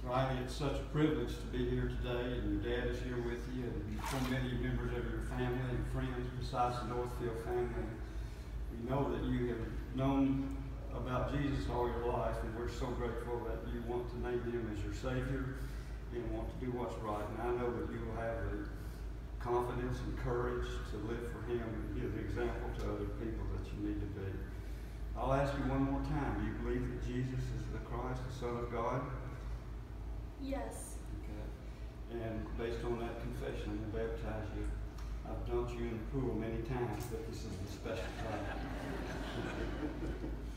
Rylee, it's such a privilege to be here today, and your dad is here with you, and so many members of your family and friends besides the Northfield family. We know that you have known about Jesus all your life, and we're so grateful that you want to name him as your Savior and want to do what's right. And I know that you will have the confidence and courage to live for him and give the example to other people that you need to be. I'll ask you one more time. Do you believe that Jesus is the Christ, the Son of God? Yes. Okay. And based on that confession, I'm going to baptize you. I've dunked you in the pool many times, but this is the special time.